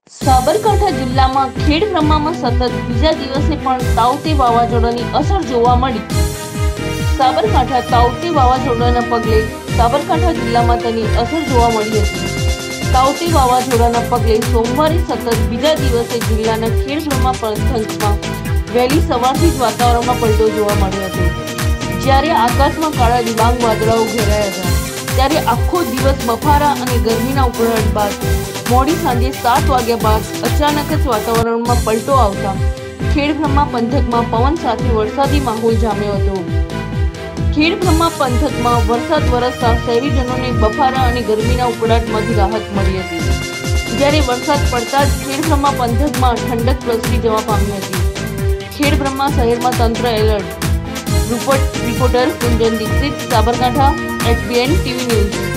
સાબરકાંઠા જિલ્લામાં ખેડબ્રહ્મામાં સતત બીજા દિવસે પણ તાઉતે વાવાઝોડાની અસર જોવા મળી। સાબરકાંઠા તાઉતે વાવાઝોડાના પગલે સાબરકાંઠા જિલ્લામાં તેની અસર જોવા મળી હતી। તાઉતે વાવાઝોડાના પગલે સોમવારે સતત બીજા દિવસે જિલ્લાના ખેડબ્રહ્મા પંથકમાં વહેલી સવારથી જ વાતાવરણમાં પલટો જોવા મળ્યો હતો। જ્યારે આકાશમાં કાળા ડિબાંગ વાદળાઓ ઘેરાયા હતા, ત્યારે આખો દિવસ બફારા અને ગરમીના ઉકળાટ બાદ મોડી સાંજે 7 વાગ્યા બાદ અચાનક જ વાતાવરણમાં પલટો આવતા ખેડબ્રહ્મા પંથકમાં પવન સાથે વરસાદી માહોલ જામ્યો હતો। ખેડબ્રહ્મા પંથકમાં વરસાદ વરસતા શહેરીજનોને બફારા અને ગરમીના ઉકળાટમાંથી રાહત મળી હતી। જ્યારે વરસાદ પડતા જ ખેડબ્રહ્મા પંથકમાં ઠંડક પ્રસરી જવા પામી હતી। ખેડબ્રહ્મા શહેરમાં તંત્ર alert. Reporter Kunjan Dixit, Sabarkantha, SBN TV news.